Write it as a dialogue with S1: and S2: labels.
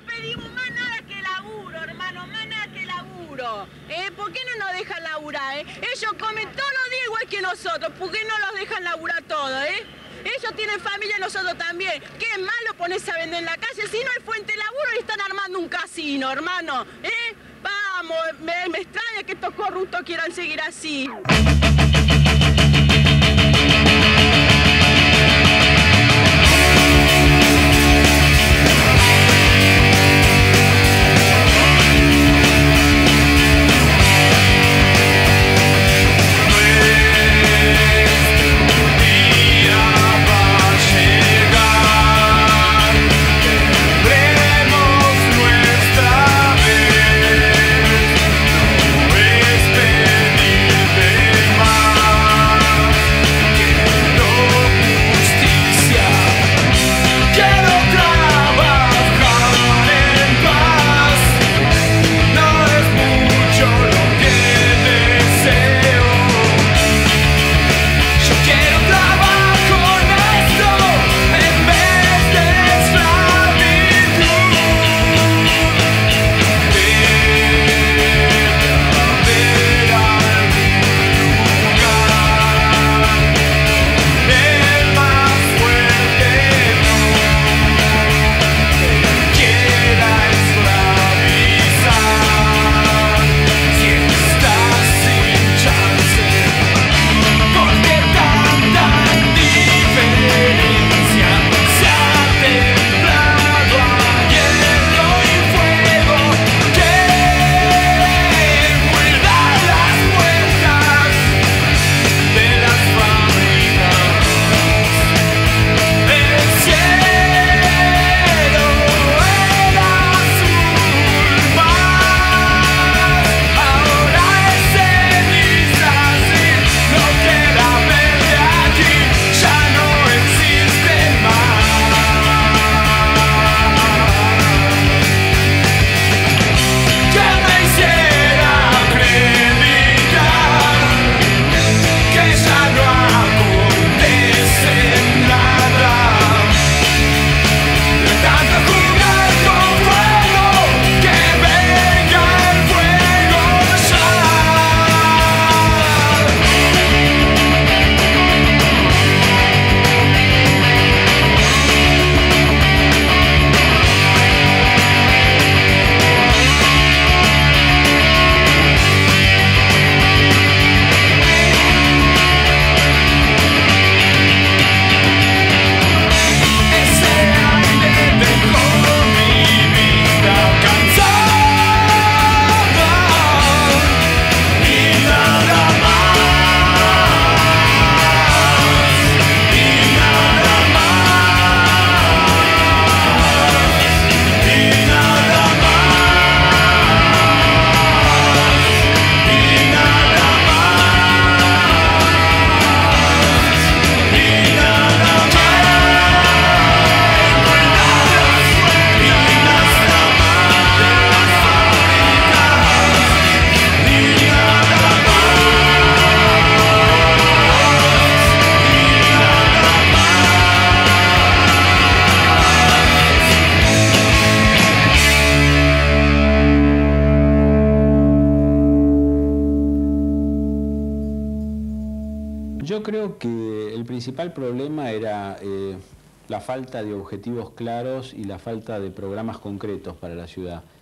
S1: no pedimos más nada que laburo, hermano, más nada que laburo. ¿Por qué no nos dejan laburar, Ellos comen todos los días igual que nosotros, ¿por qué no los dejan laburar todos, Ellos tienen familia, nosotros también. ¿Qué malo ponerse a vender en la calle? Si no hay fuente de laburo y están armando un casino, hermano, Vamos, me extraña que estos corruptos quieran seguir así.
S2: Yo creo que el principal problema era la falta de objetivos claros y la falta de programas concretos para la ciudad.